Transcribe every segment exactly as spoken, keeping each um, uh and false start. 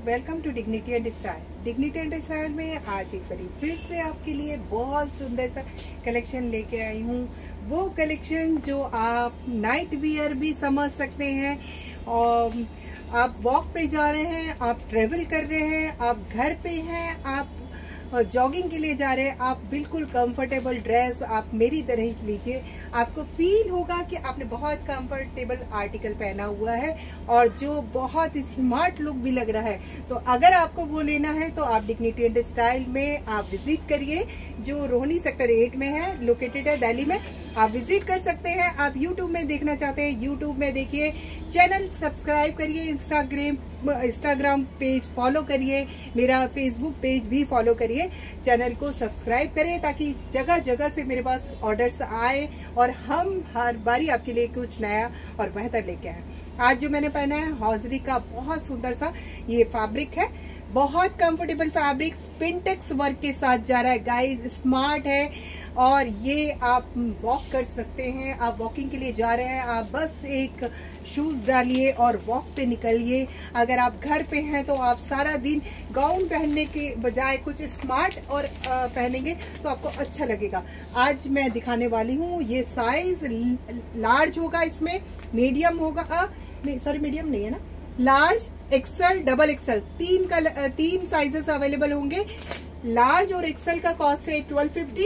Welcome to dignity and style. Dignity and style में आज एक बार फिर से आपके लिए बहुत सुंदर सा कलेक्शन लेके आई हूँ। वो कलेक्शन जो आप नाइट वियर भी समझ सकते हैं, और आप वॉक पे जा रहे हैं, आप ट्रेवल कर रहे हैं, आप घर पे हैं, आप जॉगिंग के लिए जा रहे हैं, आप बिल्कुल कंफर्टेबल ड्रेस आप मेरी तरह ही लीजिए। आपको फील होगा कि आपने बहुत कंफर्टेबल आर्टिकल पहना हुआ है और जो बहुत स्मार्ट लुक भी लग रहा है। तो अगर आपको वो लेना है तो आप डिग्निटी एंड स्टाइल में आप विजिट करिए, जो रोहिणी सेक्टर एट में है, लोकेटेड है दिल्ली में। आप विजिट कर सकते हैं। आप यूट्यूब में देखना चाहते हैं, यूट्यूब में देखिए, चैनल सब्सक्राइब करिए, इंस्टाग्राम इंस्टाग्राम पेज फॉलो करिए, मेरा फेसबुक पेज भी फॉलो करिए। चैनल को सब्सक्राइब करें ताकि जगह जगह से मेरे पास ऑर्डर्स आए और हम हर बारी आपके लिए कुछ नया और बेहतर लेके आए। आज जो मैंने पहना है हौजरी का बहुत सुंदर सा ये फैब्रिक है, बहुत कंफर्टेबल फैब्रिक, पिंटेक्स वर्क के साथ जा रहा है गाइस, स्मार्ट है और ये आप वॉक कर सकते हैं। आप वॉकिंग के लिए जा रहे हैं, आप बस एक शूज डालिए और वॉक पे निकलिए। अगर आप घर पे हैं तो आप सारा दिन गाउन पहनने के बजाय कुछ स्मार्ट और पहनेंगे तो आपको अच्छा लगेगा। आज मैं दिखाने वाली हूँ, ये साइज लार्ज होगा, इसमें मीडियम होगा, नहीं सॉरी मीडियम नहीं है ना, लार्ज, एक्सेल, डबल एक्सेल, तीन कलर तीन साइजेस अवेलेबल होंगे। लार्ज और एक्सेल का कॉस्ट है ट्वेल्व फिफ्टी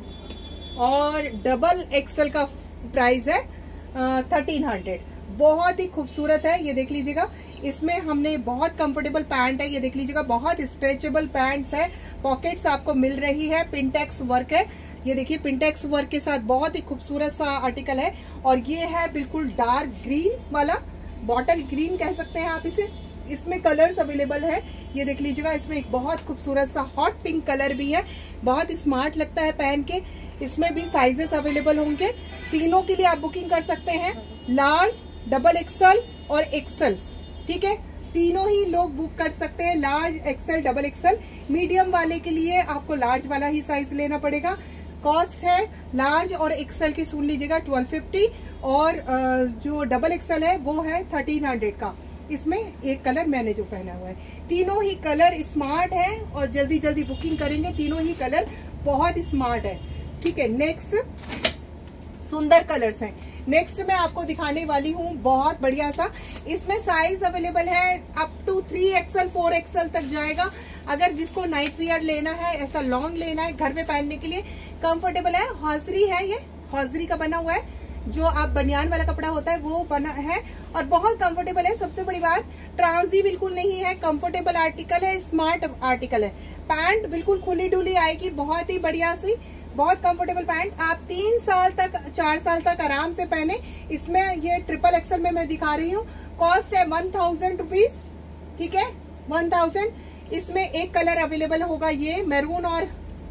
और डबल एक्सेल का प्राइस है थर्टीन हंड्रेड। बहुत ही खूबसूरत है, ये देख लीजिएगा। इसमें हमने बहुत कंफर्टेबल पैंट है, ये देख लीजिएगा, बहुत स्ट्रेचेबल पैंट्स है, पॉकेट्स आपको मिल रही है, पिंटेक्स वर्क है, ये देखिए पिंटेक्स वर्क के साथ बहुत ही खूबसूरत सा आर्टिकल है। और ये है बिल्कुल डार्क ग्रीन वाला, बॉटल ग्रीन कह सकते हैं आप इसे। इसमें कलर्स अवेलेबल है, ये देख लीजिएगा। इसमें एक बहुत खूबसूरत सा हॉट पिंक कलर भी है, बहुत स्मार्ट लगता है पहन के। इसमें भी साइजेस अवेलेबल होंगे, तीनों के लिए आप बुकिंग कर सकते हैं, लार्ज, डबल एक्सल और एक्सल, ठीक है, तीनों ही लोग बुक कर सकते हैं, large, XL, double XL. Medium वाले के लिए आपको लार्ज वाला ही साइज लेना पड़ेगा। कॉस्ट है लार्ज और एक्सल की सुन लीजिएगा ट्वेल्व फिफ्टी और जो डबल एक्सल है वो है थर्टीन हंड्रेड का। इसमें एक कलर मैंने जो पहना हुआ है, तीनों ही कलर स्मार्ट है और जल्दी जल्दी बुकिंग करेंगे, तीनों ही कलर बहुत स्मार्ट है, ठीक है। नेक्स्ट सुंदर कलर्स हैं। नेक्स्ट मैं आपको दिखाने वाली हूँ बहुत बढ़िया सा, इसमें साइज अवेलेबल है up to three XL four XL तक जाएगा। अगर जिसको नाइट वियर लेना है, ऐसा लॉन्ग लेना है घर में पहनने के लिए, कंफर्टेबल है, हौजरी है, ये हौजरी का बना हुआ है, जो आप बनियान वाला कपड़ा होता है वो बना है और बहुत कंफर्टेबल है। सबसे बड़ी बात, ट्रांसी बिल्कुल नहीं है, कंफर्टेबल आर्टिकल है, स्मार्ट आर्टिकल है। पैंट बिल्कुल खुली डुली आएगी, बहुत ही बढ़िया सी, बहुत कंफर्टेबल पैंट। आप तीन साल तक, चार साल तक आराम से पहने। इसमें ये ट्रिपल एक्सल में मैं दिखा रही हूँ, कॉस्ट है वन थाउजेंड रुपीज, ठीक है, वन थाउजेंड। इसमें एक कलर अवेलेबल होगा, ये मैरून और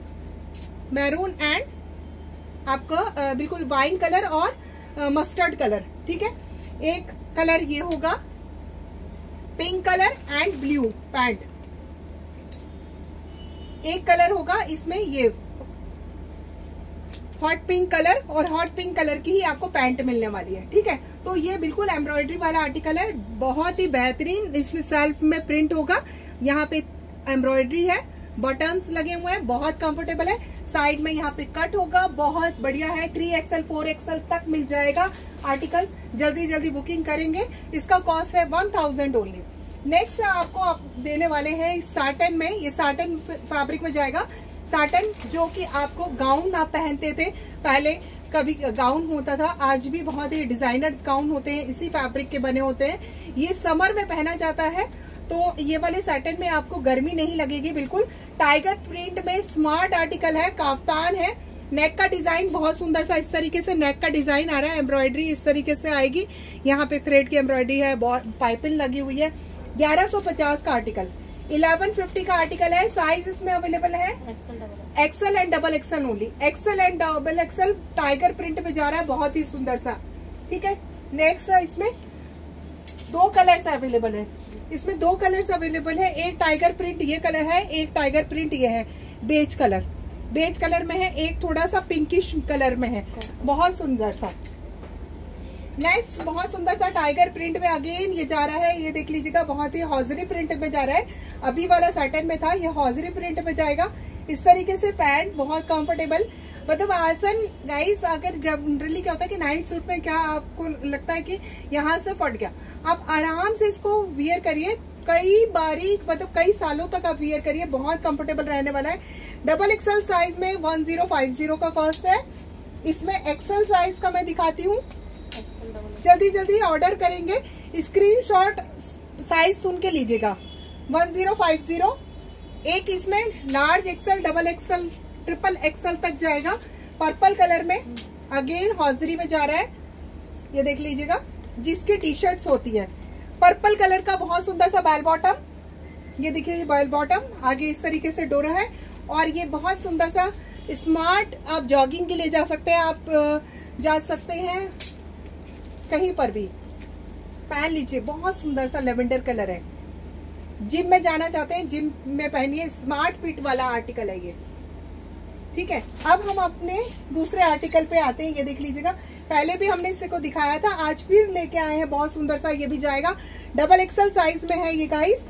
मैरून एंड आपका बिल्कुल वाइन कलर और मस्टर्ड कलर, ठीक है। एक कलर ये होगा pink colour and blue pant, एक कलर होगा इसमें ये हॉट पिंक कलर और हॉट पिंक कलर की ही आपको पैंट मिलने वाली है, ठीक है। तो ये बिल्कुल एम्ब्रॉयडरी वाला आर्टिकल है, बहुत ही बेहतरीन। इसमें सेल्फ में प्रिंट होगा, यहाँ पे एम्ब्रॉयडरी है, बटन्स लगे हुए हैं, बहुत कंफर्टेबल है। साइड में यहाँ पे कट होगा, बहुत बढ़िया है। थ्री एक्सल फोर एक्सल तक मिल जाएगा आर्टिकल, जल्दी जल्दी बुकिंग करेंगे। इसका कॉस्ट है वन थाउजेंड ओनली। नेक्स्ट आपको आप देने वाले हैं साटन में, ये साटन फैब्रिक में जाएगा। साटन जो कि आपको गाउन आप पहनते थे पहले, कभी गाउन होता था, आज भी बहुत ही डिजाइनर गाउन होते हैं, इसी फैब्रिक के बने होते हैं। ये समर में पहना जाता है, तो ये वाले सैटन में आपको गर्मी नहीं लगेगी। बिल्कुल टाइगर प्रिंट में स्मार्ट आर्टिकल है, काफ्तान है। नेक का डिजाइन बहुत सुंदर सा, इस तरीके से नेक का डिजाइन आ रहा है, एम्ब्रॉयडरी इस तरीके से आएगी, यहाँ पे थ्रेड की एम्ब्रॉयडरी है, पाइपिंग लगी हुई है। ग्यारह सौ पचास का आर्टिकल, इलेवन फिफ्टी का आर्टिकल है। साइज इसमें अवेलेबल है XL and double XL only, XL and double XL, tiger print में जा रहा है, बहुत ही सुंदर सा, ठीक है। नेक्स्ट इसमें दो कलर्स अवेलेबल है, इसमें दो कलर्स अवेलेबल है, एक टाइगर प्रिंट ये कलर है, एक टाइगर प्रिंट ये है, बेज कलर, बेज कलर में है, एक थोड़ा सा पिंकिश कलर में है, बहुत सुंदर सा। नेक्स्ट बहुत सुंदर सा टाइगर प्रिंट में अगेन ये जा रहा है, ये देख लीजिएगा, बहुत ही हॉजरी प्रिंट में जा रहा है। अभी वाला सैटन में था, ये हॉजरी प्रिंट में जाएगा। इस तरीके से पैंट बहुत कंफर्टेबल, मतलब आसन गाइस। अगर जनरली क्या होता है कि नाइट सूट में क्या आपको लगता है कि यहाँ से फट गया, आप आराम से इसको वियर करिए, कई बारी मतलब कई सालों तक आप वियर करिए, बहुत कंफर्टेबल रहने वाला है। डबल एक्सएल साइज में वन जीरो फाइव जीरो का कॉस्ट है। इसमें एक्सएल साइज का मैं दिखाती हूँ, जल्दी जल्दी ऑर्डर करेंगे, स्क्रीनशॉट साइज सुन के लीजिएगा। वन जीरो फाइव जीरो, एक इसमें large XL, double XL, triple XL तक जाएगा। पर्पल कलर में अगेन हॉजरी में जा रहा है, ये देख लीजिएगा, जिसकी टी शर्ट्स होती है। पर्पल कलर का बहुत सुंदर सा बैल बॉटम, ये देखिए ये बैल बॉटम आगे इस तरीके से डोरा है। और ये बहुत सुंदर सा स्मार्ट, आप जॉगिंग के लिए जा सकते हैं, आप जा सकते हैं कहीं पर भी, पहन लीजिए। बहुत सुंदर सा लेवेंडर कलर है, जिम में जाना चाहते हैं जिम में पहनिए, स्मार्ट फिट वाला आर्टिकल है ये, ठीक है। अब हम अपने दूसरे आर्टिकल पे आते हैं, ये देख लीजिएगा, पहले भी हमने इसे को दिखाया था, आज फिर लेके आए हैं बहुत सुंदर सा। ये भी जाएगा, डबल एक्सएल साइज में है ये गाइस,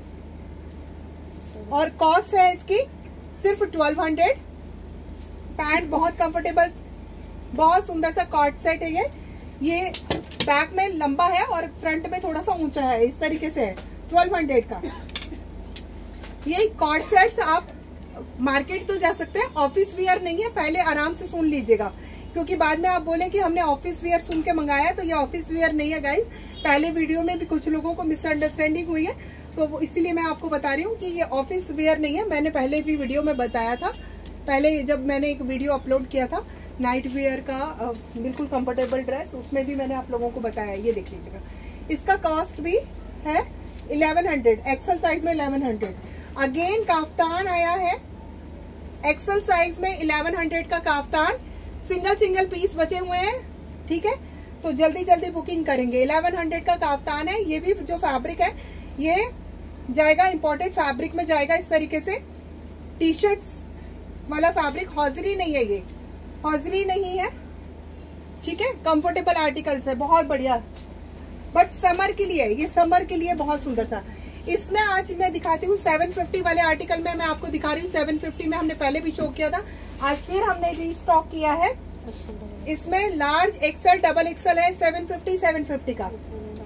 और कॉस्ट है इसकी सिर्फ ट्वेल्व हंड्रेड। पैंट बहुत कंफर्टेबल, बहुत सुंदर सा कॉर्ड सेट है ये ये बैक में लंबा है और फ्रंट में थोड़ा सा ऊंचा है, इस तरीके से है, ट्वेल्व हंड्रेड का। ये कॉर्ड सेट्स आप मार्केट तो जा सकते हैं, ऑफिस वियर नहीं है, पहले आराम से सुन लीजिएगा, क्योंकि बाद में आप बोलें कि हमने ऑफिस वियर सुन के मंगाया, तो ये ऑफिस वियर नहीं है गाइस। पहले वीडियो में भी कुछ लोगों को मिसअंडरस्टैंडिंग हुई है, तो इसीलिए मैं आपको बता रही हूँ कि ये ऑफिस वियर नहीं है। मैंने पहले भी वीडियो में बताया था, पहले जब मैंने एक वीडियो अपलोड किया था नाइट वियर का, बिल्कुल कंफर्टेबल ड्रेस, उसमें भी मैंने आप लोगों को बताया। ये देख लीजिएगा, इसका कॉस्ट भी है इलेवन हंड्रेड, एक्सल साइज में इलेवन हंड्रेड। अगेन काफ्तान आया है एक्सल साइज में, इलेवन हंड्रेड का काफ्तान, सिंगल सिंगल पीस बचे हुए हैं, ठीक है, तो जल्दी जल्दी बुकिंग करेंगे। इलेवन हंड्रेड का काफ्तान है, ये भी जो फैब्रिक है ये जाएगा इंपोर्टेड फैब्रिक में जाएगा, इस तरीके से टी शर्ट्स वाला फैब्रिक, हॉजरी नहीं है, ये हॉजरी नहीं है, ठीक है, कंफर्टेबल आर्टिकल्स है, बहुत बढ़िया, बट समर के लिए, ये समर के लिए बहुत सुंदर सा। इसमें आज मैं दिखाती हूँ सेवन फिफ्टी वाले आर्टिकल में, मैं आपको दिखा रही हूँ सेवन फिफ्टी में, हमने पहले भी शो किया था, आज फिर हमने रीस्टॉक किया है। इसमें लार्ज एक्सल, डबल एक्सल है, सेवन फिफ्टी सेवन फिफ्टी का,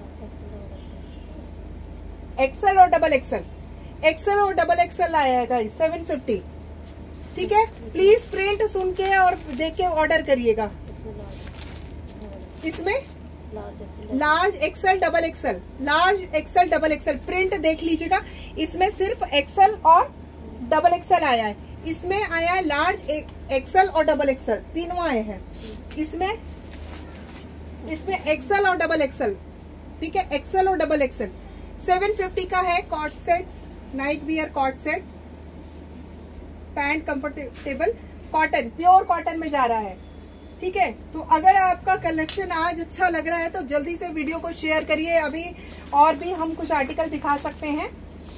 एक्सल और डबल एक्सल, एक्सल और डबल एक्सल आया है गाइस, सेवन फिफ्टी, ठीक है। प्लीज प्रिंट सुन के और देख के ऑर्डर करिएगा। इसमें large XL, double XL, large XL, double XL, print देख लीजिएगा, इसमें सिर्फ एक्सल और डबल एक्सल आया है, इसमें आया है लार्ज एक्सल और डबल एक्सल, तीनों आए हैं इसमें, इसमें एक्सल और डबल एक्सल, ठीक है, एक्सल और डबल एक्सल। सेवन फिफ्टी का है cot sets, night wear cot set, pant comfortable, cotton, pure cotton में जा रहा है, ठीक है। तो अगर आपका कलेक्शन आज अच्छा लग रहा है तो जल्दी से वीडियो को शेयर करिए, अभी और भी हम कुछ आर्टिकल दिखा सकते हैं।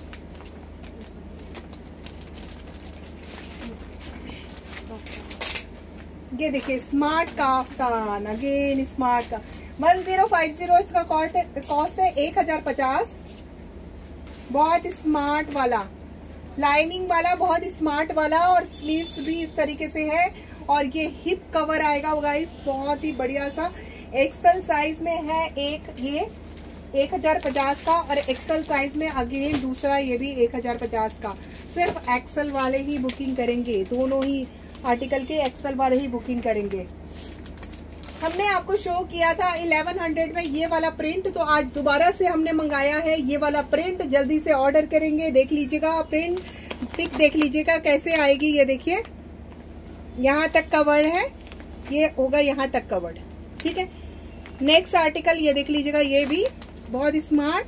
ये देखिए स्मार्ट काफ्तान, अगेन स्मार्ट का वन जीरो फाइव जीरो, इसका कॉस्ट है एक हजार पचास। बहुत स्मार्ट वाला, लाइनिंग वाला, बहुत स्मार्ट वाला, और स्लीव्स भी इस तरीके से है, और ये हिप कवर आएगा गाइस, बहुत ही बढ़िया सा। एक्सल साइज में है एक, ये एक हजार पचास का, और एक्सल साइज में अगेन दूसरा ये भी एक हजार पचास का। सिर्फ एक्सल वाले ही बुकिंग करेंगे, दोनों ही आर्टिकल के एक्सल वाले ही बुकिंग करेंगे। हमने आपको शो किया था इलेवन हंड्रेड में ये वाला प्रिंट, तो आज दोबारा से हमने मंगाया है ये वाला प्रिंट, जल्दी से ऑर्डर करेंगे। देख लीजिएगा प्रिंट, पिक देख लीजिएगा कैसे आएगी, ये देखिए यहाँ तक कवर्ड है, ये होगा यहाँ तक कवर्ड, ठीक है। नेक्स्ट आर्टिकल ये देख लीजिएगा, ये भी बहुत स्मार्ट,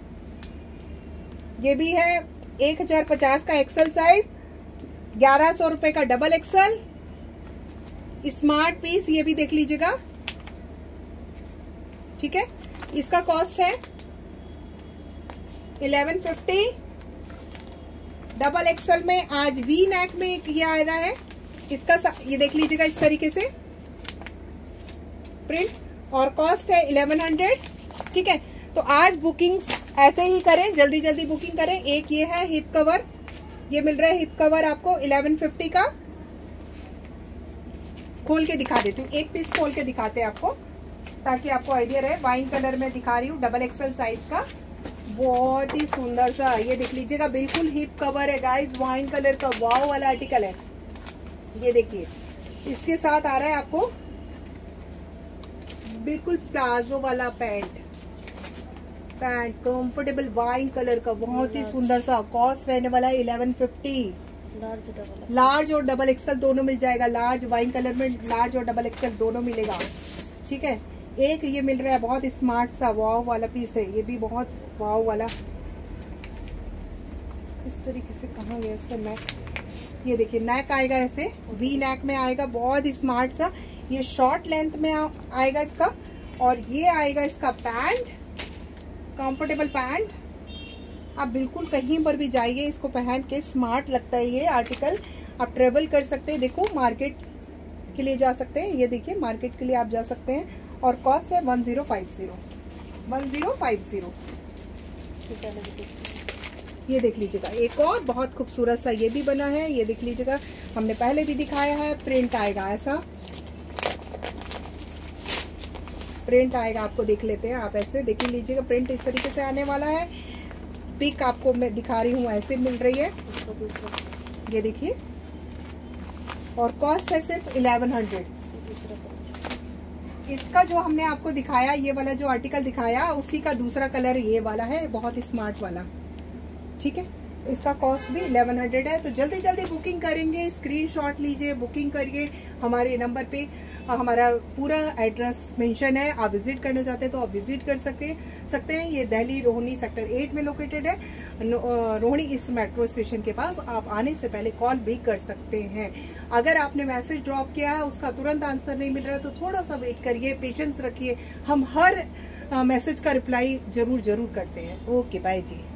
ये भी है एक हजार पचास का एक्सल साइज, ग्यारह सौ रुपए का डबल एक्सल, स्मार्ट पीस, ये भी देख लीजिएगा, ठीक है। इसका कॉस्ट है इलेवन फिफ्टी। डबल एक्सल में आज वी नेक में एक ये आ रहा है, इसका ये देख लीजिएगा इस तरीके से प्रिंट, और कॉस्ट है इलेवन हंड्रेड। ठीक है, तो आज बुकिंग्स ऐसे ही करें, जल्दी जल्दी बुकिंग करें। एक ये है हिप कवर, ये मिल रहा है हिप कवर आपको इलेवन फिफ्टी का। खोल के दिखा देती हूँ, एक पीस खोल के दिखाते हैं आपको ताकि आपको आइडिया रहे। वाइन कलर में दिखा रही हूँ, डबल एक्सल साइज का, बहुत ही सुंदर सा। ये देख लीजिएगा, बिल्कुल हिप कवर है गाइस, वाइन कलर का वाव वाला आर्टिकल है। ये देखिए, इसके साथ आ रहा है आपको बिल्कुल प्लाजो वाला pant, pant comfortable wine colour का, बहुत ही सुंदर सा। कॉस्ट रहने वाला है इलेवन फिफ्टी। लार्ज और डबल एक्सल दोनों मिल जाएगा। लार्ज वाइन कलर में लार्ज और डबल एक्सल दोनों मिलेगा। ठीक है, एक ये मिल रहा है बहुत स्मार्ट सा वाव वाला पीस है, ये भी बहुत वाव वाला। इस तरीके से कहाँ गया इसका नेक, ये देखिए नेक आएगा ऐसे वी नेक में आएगा, बहुत स्मार्ट सा। ये शॉर्ट लेंथ में आ, आएगा इसका, और ये आएगा इसका पैंट, कंफर्टेबल पैंट। आप बिल्कुल कहीं पर भी जाइए, इसको पहन के स्मार्ट लगता है ये आर्टिकल। आप ट्रेवल कर सकते हैं, देखो मार्केट के लिए जा सकते हैं, ये देखिए मार्केट के लिए आप जा सकते हैं। और कॉस्ट है one zero five zero, one zero five zero. ये देख लीजिएगा, एक और बहुत खूबसूरत सा ये भी बना है, ये देख लीजिएगा, हमने पहले भी दिखाया है। प्रिंट आएगा ऐसा, प्रिंट आएगा, आपको देख लेते हैं। आप ऐसे देख लीजिएगा, प्रिंट इस तरीके से आने वाला है। पिक आपको मैं दिखा रही हूँ, ऐसे मिल रही है, ये देखिए। और कॉस्ट है सिर्फ इलेवन हंड्रेड। इसका जो हमने आपको दिखाया, ये वाला जो आर्टिकल दिखाया, उसी का दूसरा कलर ये वाला है, बहुत स्मार्ट वाला। ठीक है, इसका कॉस्ट भी इलेवन हंड्रेड है। तो जल्दी जल्दी बुकिंग करेंगे, स्क्रीनशॉट लीजिए, बुकिंग करिए। हमारे नंबर पे हमारा पूरा एड्रेस मेंशन है, आप विजिट करना चाहते हैं तो आप विजिट कर सकते सकते हैं। ये दिल्ली रोहिणी सेक्टर एट में लोकेटेड है, रोहिणी इस मेट्रो स्टेशन के पास। आप आने से पहले कॉल भी कर सकते हैं। अगर आपने मैसेज ड्रॉप किया है, उसका तुरंत आंसर नहीं मिल रहा है, तो थोड़ा सा वेट करिए, पेशेंस रखिए। हम हर मैसेज का रिप्लाई जरूर जरूर करते हैं। ओके, बाय जी।